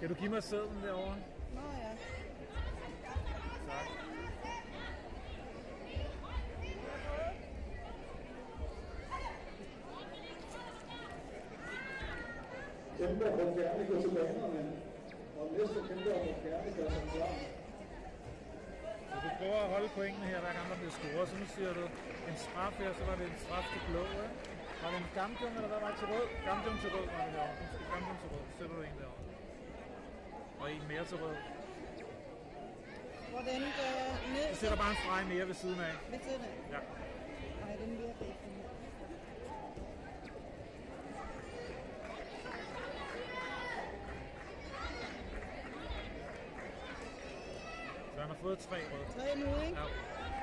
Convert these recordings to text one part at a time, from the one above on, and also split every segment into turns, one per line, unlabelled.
Kan du give mig sædlen derovre?
Nå ja.
Tak.
Kæmper må gerne gå til banerne, og næste kæmper må gerne gøre sig klar.
Så du prøver at holde pointene her, hver gang der bliver scoret, så nu siger du en straf her, så var det en straf til blå, ikke? Var det en gamjung, eller hvad var det til rød? Gamjung til rød var det herovre. Gamjung til rød, så sætter du en derovre. Og en mere til rød.
Hvordan ned?
Så sætter bare en streg mere ved siden af.
Ved siden af?
Ja.
Nej, den virker ikke.
Så han har fået 3 røde.
3 nu, ikke?
Ja.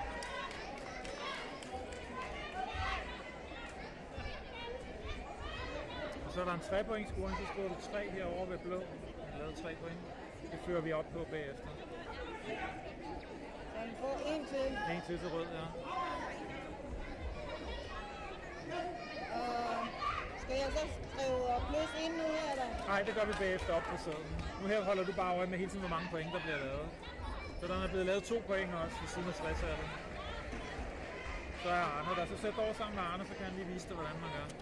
Og så er der en 3-points-scoring, så skriver du 3 herovre ved blå. Han lavede 3 point. Det fører vi op på bagefter.
Så han får en til.
En til rød, ja.
Og skal jeg så skrive plus ind nu her, eller?
Nej, det gør vi bagefter op på sædlen. Nu her holder du bare øje med hele tiden, hvor mange point der bliver lavet. Så der er blevet lavet 2 point også ved siden af 60 af det. Så er Arne der. Så sæt over sammen med Arne, så kan han lige vise dig, hvordan man gør.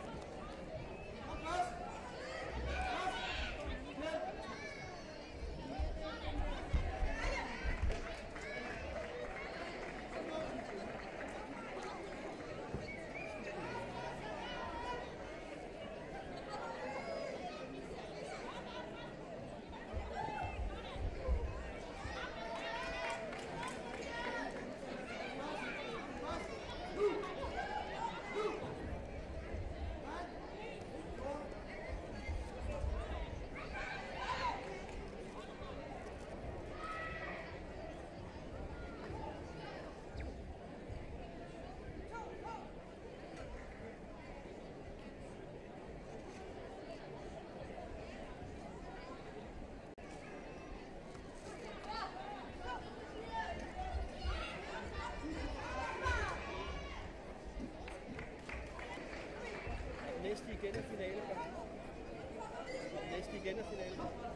Næste igen er finale. Næste igen er finale.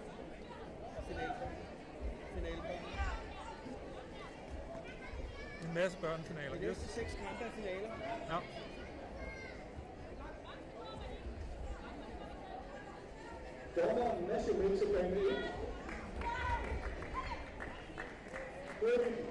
Finale.
En masse børnefinaler.
De næste 6 kampe er finaler.
Ja.
Dommeren Mads Mikse Bangel.